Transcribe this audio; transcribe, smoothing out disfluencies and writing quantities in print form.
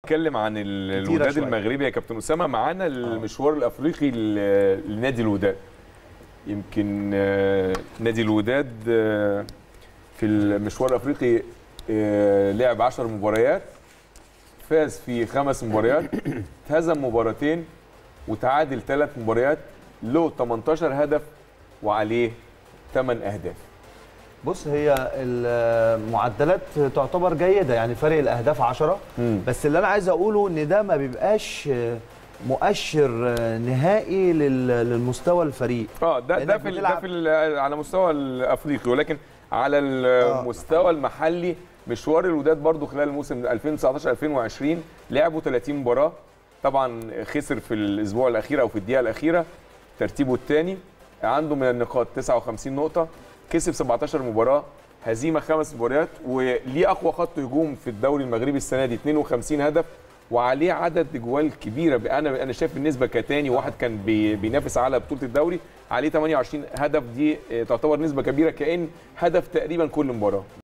نتكلم عن الوداد المغربي يا كابتن اسامه. معانا المشوار الافريقي لنادي الوداد. يمكن نادي الوداد في المشوار الافريقي لعب 10 مباريات، فاز في 5 مباريات، هزم مباراتين وتعادل 3 مباريات، له 18 هدف وعليه 8 اهداف. بص، هي المعدلات تعتبر جيده، يعني فرق الاهداف 10. بس اللي انا عايز اقوله ان ده ما بيبقاش مؤشر نهائي للمستوى الفريق. ده على مستوى الافريقي، ولكن على المستوى المحلي مشوار الوداد برضو خلال الموسم 2019 2020 لعبوا 30 مباراه. طبعا خسر في الاسبوع الاخير او في الدقيقه الاخيره، ترتيبه الثاني، عنده من النقاط 59 نقطه، كسب 17 مباراه، هزيمه 5 مباريات، وليه اقوى خط هجوم في الدوري المغربي السنه دي 52 هدف، وعليه عدد اجوال كبيره. انا شايف النسبه كتاني واحد كان بينافس على بطوله الدوري، عليه 28 هدف، دي تعتبر نسبه كبيره، كأن هدف تقريبا كل مباراه.